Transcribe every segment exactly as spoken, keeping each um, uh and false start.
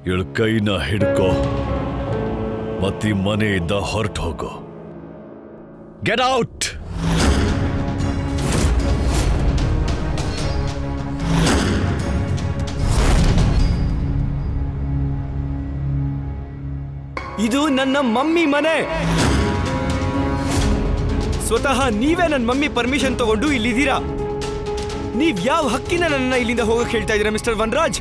ಇವಳ ಕೈನ ಹಿಡ್ಕೋ ಮತ್ತೆ ಮನೆಯಿಂದ ಹೊರಟು ಹೋಗೋ. Get out. ಇದು ನನ್ನ ಮಮ್ಮಿ ಮನೆ. ಸ್ವತಃ ನೀವೇ ನನ್ನ ಮಮ್ಮಿ ಪರ್ಮಿಷನ್ ತಗೊಂಡು ಇಲ್ಲಿದ್ದೀರಾ. ನೀವ್ ಯಾವ ಹಕ್ಕಿನ ನನ್ನ ಇಲ್ಲಿಂದ ಹೋಗಕ್ಕೆ ಹೇಳ್ತಾ ಇದ್ದೀರಾ ಮಿಸ್ಟರ್ ವನರಾಜ್?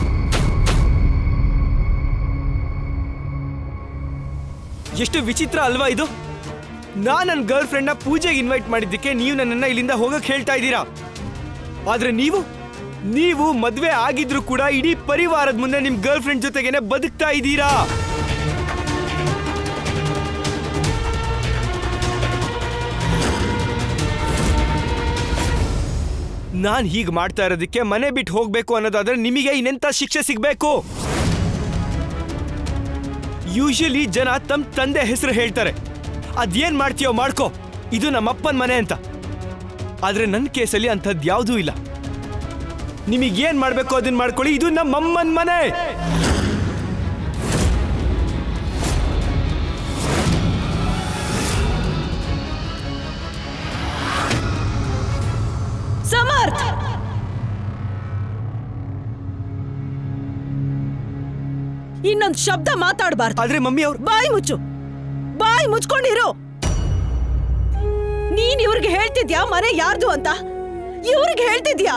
ಎಷ್ಟು ವಿಚಿತ್ರ ಅಲ್ವಾ ಇದು? ನಾನ್ ನನ್ನ ಗರ್ಲ್ ಫ್ರೆಂಡ್ ನ ಪೂಜೆಗೆ ಇನ್ವೈಟ್ ಮಾಡಿದ್ದಕ್ಕೆ ನೀವು ನನ್ನನ್ನ ಇಲ್ಲಿಂದ ಹೋಗಕ್ಕೆ ಹೇಳ್ತಾ ಇದ್ದೀರಾ. ಆದ್ರೆ ನೀವು ನೀವು ಮದ್ವೆ ಆಗಿದ್ರು ಕೂಡ ಇಡೀ ಪರಿವಾರದ ಮುಂದೆ ನಿಮ್ ಗರ್ಲ್ ಫ್ರೆಂಡ್ ಜೊತೆಗೇನೆ ಬದುಕ್ತಾ ಇದ್ದೀರಾ. ನಾನ್ ಹೀಗೆ ಮಾಡ್ತಾ ಇರೋದಕ್ಕೆ ಮನೆ ಬಿಟ್ಟು ಹೋಗ್ಬೇಕು ಅನ್ನೋದಾದ್ರೆ ನಿಮಗೆ ಇನ್ನೆಂತ ಶಿಕ್ಷೆ ಸಿಗ್ಬೇಕು? ಯೂಶಲಿ ಜನ ತಮ್ಮ ತಂದೆ ಹೆಸರು ಹೇಳ್ತಾರೆ, ಅದೇನ್ ಮಾಡ್ತೀಯೋ ಮಾಡ್ಕೋ, ಇದು ನಮ್ಮಪ್ಪನ ಮನೆ ಅಂತ. ಆದ್ರೆ ನನ್ನ ಕೇಸಲ್ಲಿ ಅಂಥದ್ದು ಯಾವುದೂ ಇಲ್ಲ. ನಿಮಗೇನ್ ಮಾಡ್ಬೇಕು ಅದನ್ನ ಮಾಡ್ಕೊಳ್ಳಿ, ಇದು ನಮ್ಮಮ್ಮನ ಮನೆ. ಸಮರ್ಥ, ಇನ್ನೊಂದು ಶಬ್ದ ಮಾತಾಡಬಾರ್ದು. ಆದ್ರೆ ಮಮ್ಮಿ ಅವ್ರು ಬಾಯಿ ಮುಚ್ಚು, ಬಾಯಿ ಮುಚ್ಕೊಂಡಿರು. ನೀನ್ ಇವ್ರಿಗೆ ಹೇಳ್ತಿದ್ಯಾ ಮನೆ ಯಾರ್ದು ಅಂತ? ಇವ್ರಿಗೆ ಹೇಳ್ತಿದ್ಯಾ?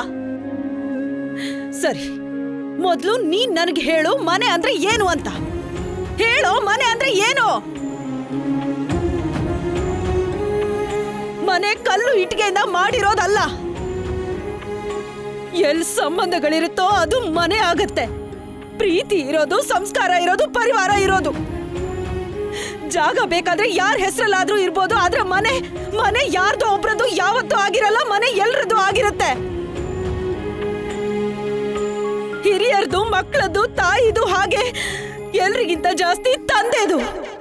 ಸರಿ, ಮೊದ್ಲು ನೀನ್ ನನಗೆ ಹೇಳು ಮನೆ ಅಂದ್ರೆ ಏನು ಅಂತ. ಹೇಳೋ, ಮನೆ ಅಂದ್ರೆ ಏನು? ಮನೆ ಕಲ್ಲು ಇಟ್ಟಿಗೆಯಿಂದ ಮಾಡಿರೋದಲ್ಲ. ಎಲ್ ಸಂಬಂಧಗಳಿರುತ್ತೋ ಅದು ಮನೆ ಆಗತ್ತೆ. ಪ್ರೀತಿ ಇರೋದು, ಸಂಸ್ಕಾರ ಇರೋದು, ಪರಿವಾರ ಇರೋದು. ಜಾಗ ಬೇಕಾದ್ರೆ ಯಾರ ಹೆಸರಲ್ಲಾದ್ರೂ ಇರ್ಬೋದು, ಆದ್ರೆ ಮನೆ ಮನೆ ಯಾರ್ದು ಒಬ್ರದ್ದು ಯಾವತ್ತೂ ಆಗಿರಲ್ಲ. ಮನೆ ಎಲ್ರದ್ದು ಆಗಿರುತ್ತೆ. ಹಿರಿಯರ್ದು, ಮಕ್ಕಳದ್ದು, ತಾಯಿದು, ಹಾಗೆ ಎಲ್ರಿಗಿಂತ ಜಾಸ್ತಿ ತಂದೆದು.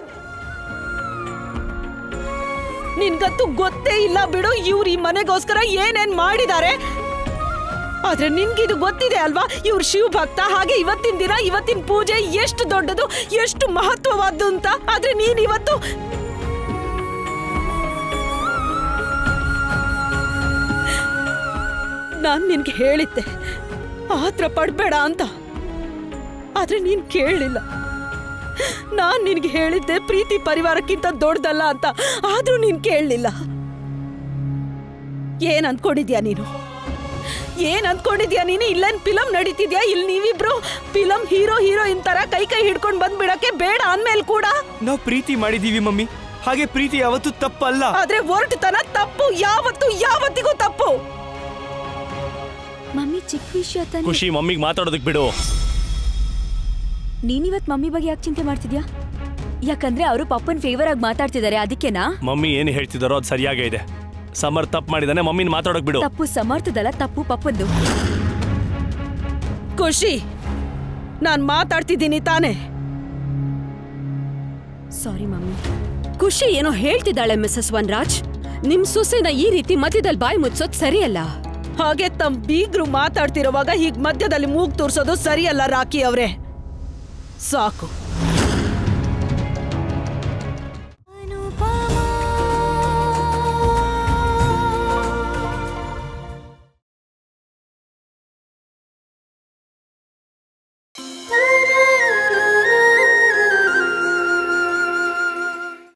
ನಿನ್ಗಂತೂ ಗೊತ್ತೇ ಇಲ್ಲ ಬಿಡು ಇವ್ರು ಈ ಮನೆಗೋಸ್ಕರ ಏನೇನ್ ಮಾಡಿದ್ದಾರೆ. ಆದ್ರೆ ನಿನ್ಗಿದು ಗೊತ್ತಿದೆ ಅಲ್ವಾ, ಇವ್ರು ಶಿವ ಭಕ್ತ. ಹಾಗೆ ಇವತ್ತಿನ ದಿನ, ಇವತ್ತಿನ ಪೂಜೆ ಎಷ್ಟು ದೊಡ್ಡದು, ಎಷ್ಟು ಮಹತ್ವವಾದ್ದು ಅಂತ. ಆದ್ರೆ ನೀನ್ ಇವತ್ತು ನಾನ್ ನಿನ್ಗೆ ಹೇಳಿದ್ದೆ ಆತ್ರ ಪಡ್ಬೇಡ ಅಂತ, ಆದ್ರೆ ನೀನ್ ಕೇಳಿಲ್ಲ. ನಾನ್ ನಿನ್ಗೆ ಹೇಳಿದ್ದೆ ಪ್ರೀತಿ ಪರಿವಾರಕ್ಕಿಂತ ದೊಡ್ಡದಲ್ಲ ಅಂತ, ಆದ್ರೂ ನೀನ್ ಕೇಳಲಿಲ್ಲ. ಏನ್ ಅನ್ಕೊಂಡಿದ್ಯಾ ನೀನು? ಏನ್ ಅನ್ಕೊಂಡಿದ್ಯಾ ನೀನು? ಇಲ್ಲೇನ್ ಫಿಲಂ ನಡೀತಿದ್ಯಾ? ಇಲ್ಲಿ ನೀವಿಬ್ರು ಫಿಲಂ ಹೀರೋ ಹೀರೋಯಿನ್ ತರ ಕೈ ಕೈ ಹಿಡ್ಕೊಂಡ್ ಬಂದ್ಬಿಡಕ್ಕೆ ಬೇಡ ಅಂದ್ಮೇಲೆ ಕೂಡ ನಾವು ಪ್ರೀತಿ ಮಾಡಿದೀವಿ ಮಮ್ಮಿ. ಹಾಗೆ ಪ್ರೀತಿ ಯಾವತ್ತೂ ತಪ್ಪಲ್ಲ. ಆದ್ರೆ ಹೊರಟುತನ ತಪ್ಪು, ಯಾವತ್ತು ಯಾವತ್ತಿಗೂ ತಪ್ಪು. ಮಮ್ಮಿ ಚಿಕ್ಕ ವಿಷಯ ತಾನೆ. ಖುಷಿ, ಮಮ್ಮಿಗೆ ಮಾತಾಡೋದಕ್ಕೆ ಬಿಡು. ನೀನಿವತ್ ಮಮ್ಮಿ ಬಗ್ಗೆ ಯಾಕೆ ಚಿಂತೆ ಮಾಡ್ತಿದ್ಯಾ? ಯಾಕಂದ್ರೆ ಅವರು ಪಪ್ಪನ್ ಫೇವರ್ ಆಗಿ ಮಾತಾಡ್ತಿದ್ದಾರೆ, ಅದಕ್ಕೆನಾ? ಮಮ್ಮಿ ಏನು ಹೇಳ್ತಿದಾರೋ ಅದು ಸರಿಯಾಗೇ ಇದೆ. ಸಮರ್ಥ ತಪ್ಪು ಮಾಡಿದಾನೆ, ಮಮ್ಮಿನ ಮಾತಾಡೋಕ್ ಬಿಡು. ತಪ್ಪು ಸಮರ್ಥದಲ್ಲ, ತಪ್ಪು ಪಪ್ಪಂದು. ಖುಷಿ, ನಾನ್ ಮಾತಾಡ್ತಿದ್ದೀನಿ ತಾನೆ? Sorry mummy. ಖುಷಿ ಏನೋ ಹೇಳ್ತಿದ್ದಾಳೆ ಮಿಸಸ್ ವನರಾಜ್. ನಿಮ್ ಸೊಸೆನ ಈ ರೀತಿ ಮಧ್ಯದಲ್ಲಿ ಬಾಯಿ ಮುಚ್ಚೋದ್ ಸರಿಯಲ್ಲ. ಹಾಗೆ ತಮ್ ಬೀಗ್ರು ಮಾತಾಡ್ತಿರುವಾಗ ಹೀಗ್ ಮಧ್ಯದಲ್ಲಿ ಮೂಗ್ ತೋರ್ಸೋದು ಸರಿಯಲ್ಲ ರಾಕಿ ಅವ್ರೆ. ಸಾಕು.